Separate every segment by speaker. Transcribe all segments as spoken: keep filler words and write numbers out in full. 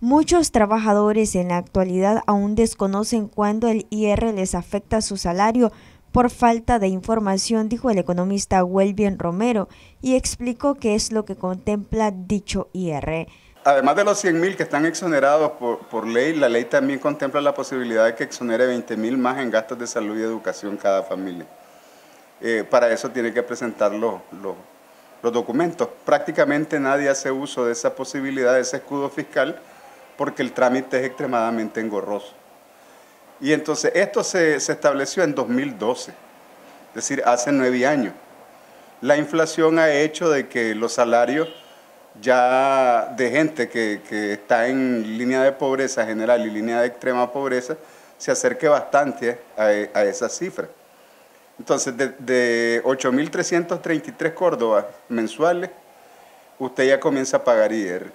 Speaker 1: Muchos trabajadores en la actualidad aún desconocen cuándo el I R les afecta su salario por falta de información, dijo el economista Welvin Romero, y explicó qué es lo que contempla dicho I R.
Speaker 2: Además de los cien mil que están exonerados por, por ley, la ley también contempla la posibilidad de que exonere veinte mil más en gastos de salud y educación cada familia. Eh, para eso tiene que presentar los, los, los documentos. Prácticamente nadie hace uso de esa posibilidad, de ese escudo fiscal, porque el trámite es extremadamente engorroso. Y entonces esto se, se estableció en dos mil doce, es decir, hace nueve años. La inflación ha hecho de que los salarios ya de gente que, que está en línea de pobreza general y línea de extrema pobreza se acerque bastante a, a esa cifra. Entonces, de, de ocho mil trescientos treinta y tres córdobas mensuales, usted ya comienza a pagar I R,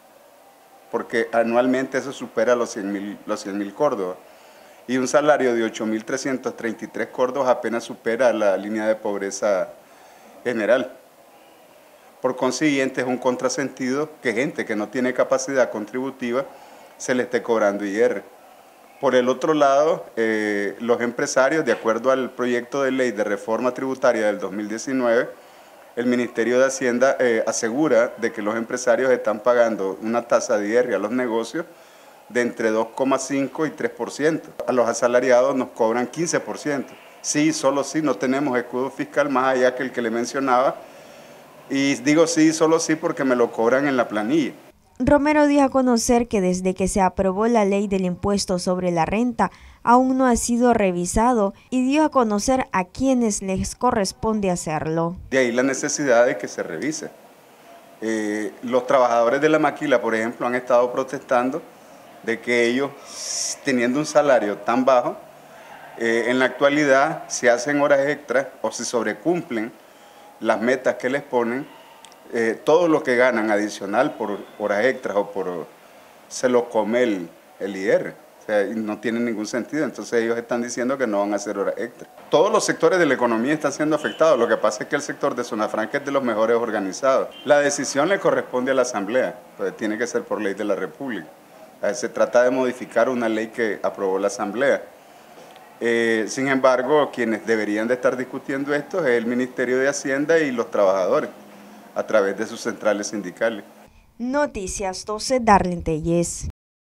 Speaker 2: porque anualmente eso supera los cien mil córdobas. Y un salario de ocho mil trescientos treinta y tres córdobas apenas supera la línea de pobreza general. Por consiguiente, es un contrasentido que gente que no tiene capacidad contributiva se le esté cobrando I R. Por el otro lado, eh, los empresarios, de acuerdo al proyecto de ley de reforma tributaria del dos mil diecinueve, el Ministerio de Hacienda eh, asegura de que los empresarios están pagando una tasa de I R a los negocios de entre dos coma cinco y tres por ciento. A los asalariados nos cobran quince por ciento. Sí, solo sí, no tenemos escudo fiscal más allá que el que le mencionaba. Y digo sí, solo sí porque me lo cobran en la planilla.
Speaker 1: Romero dio a conocer que desde que se aprobó la ley del impuesto sobre la renta, aún no ha sido revisado y dio a conocer a quienes les corresponde hacerlo.
Speaker 2: De ahí la necesidad de que se revise. Eh, los trabajadores de la maquila, por ejemplo, han estado protestando de que ellos, teniendo un salario tan bajo, eh, en la actualidad se hacen horas extras o se sobrecumplen las metas que les ponen, eh, todo lo que ganan adicional por horas extras o por se lo come el, el I R. O sea, no tiene ningún sentido, entonces ellos están diciendo que no van a hacer horas extras. Todos los sectores de la economía están siendo afectados, lo que pasa es que el sector de Zona Franca es de los mejores organizados. La decisión le corresponde a la Asamblea, pues tiene que ser por ley de la República. Se trata de modificar una ley que aprobó la Asamblea. Eh, sin embargo, quienes deberían de estar discutiendo esto es el Ministerio de Hacienda y los trabajadores, a través de sus centrales sindicales.
Speaker 1: Noticias doce, Darlene Telles.